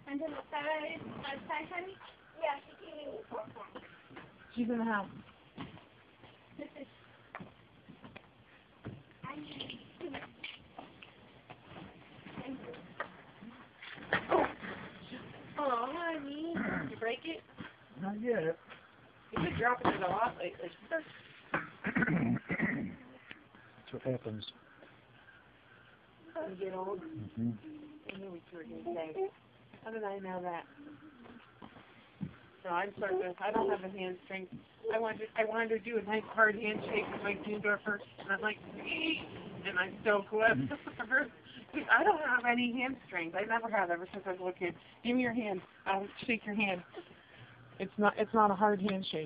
Until the third session? Yeah, she gave me the 4-pack. She's in the house. This is... Oh, honey. Did you break it? Not yet. You've been dropping it a lot lately. That's what happens. You get old. Mm-hmm. I knew what you were going to say. How did I know that? No, I'm starting to, I don't have the hand strength. I wanted to do a nice hard handshake with Mike Dindorfer, and I'm like, and I'm so close. I don't have any hand strength. I never have ever since I was a little kid. Give me your hand. I'll shake your hand. It's not a hard handshake.